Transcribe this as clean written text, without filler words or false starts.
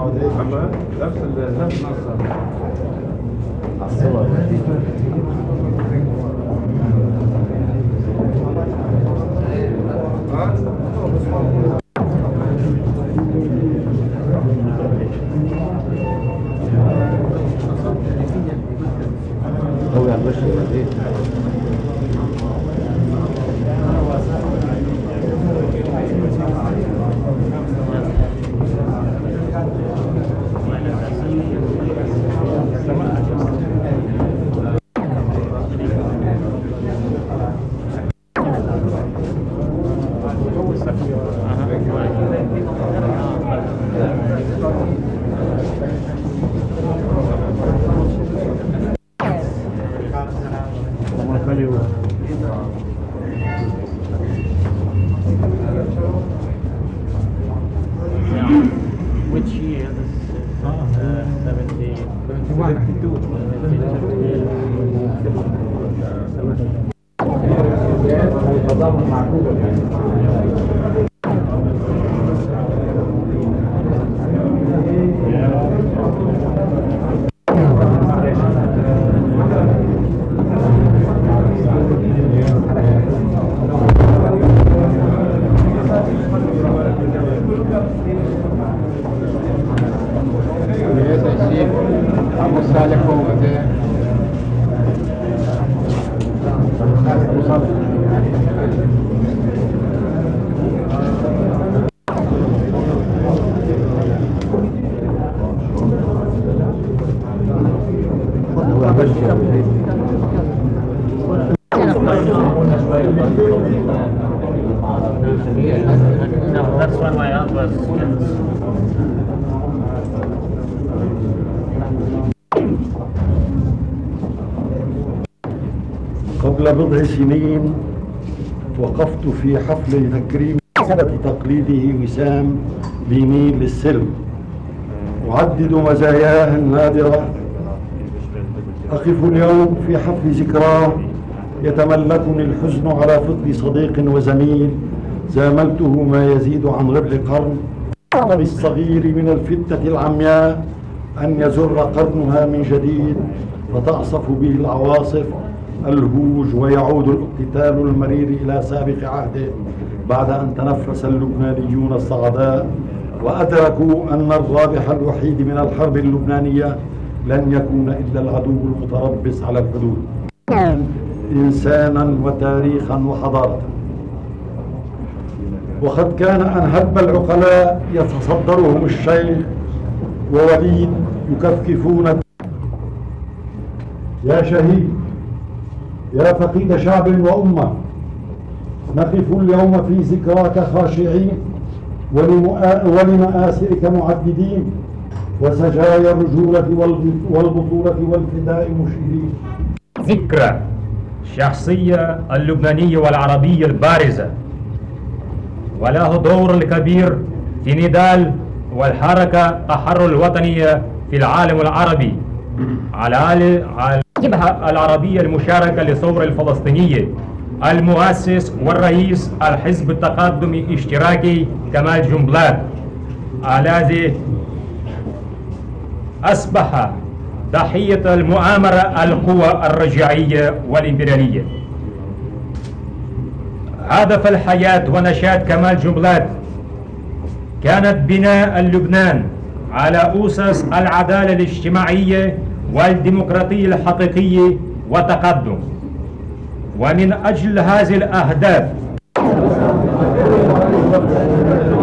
نفس الصور. هو يعمل Which year? 72. No, that's what my aunt was. قبل بضع سنين وقفت في حفل تكريم تقليده وسام بنيل للسلم، أعدد مزاياه النادرة. أقف اليوم في حفل ذكراه يتملكني الحزن على فقد صديق وزميل زاملته ما يزيد عن ربع قرن، بالصغير من الفتة العمياء أن يزر قرنها من جديد فتعصف به العواصف الهوج ويعود الاقتتال المرير إلى سابق عهده، بعد أن تنفس اللبنانيون الصعداء وأدركوا أن الرابح الوحيد من الحرب اللبنانية لن يكون إلا العدو المتربص على الحدود، إنسانا وتاريخا وحضارة. وقد كان أن هب العقلاء يتصدرهم الشيخ ووليد يكفكفون. يا شهيد، يا فقيد شعب وأمة، نقف اليوم في ذكراك خاشعين ولمآسرك معددين، وسجايا الرجولة والبطولة والفداء مشيدين. ذكرى الشخصية اللبنانية والعربية البارزة، وله دور كبير في نضال والحركة التحرر الوطنية في العالم العربي على الجبهة العربية المشاركة للثورة الفلسطينية. المؤسس والرئيس الحزب التقدمي الاشتراكي كمال جنبلاط، الذي أصبح ضحية المؤامرة القوى الرجعية والإمبريالية. هدف الحياة ونشاط كمال جنبلاط كانت بناء لبنان على أسس العدالة الاجتماعية والديمقراطية الحقيقية وتقدم، ومن أجل هذه الأهداف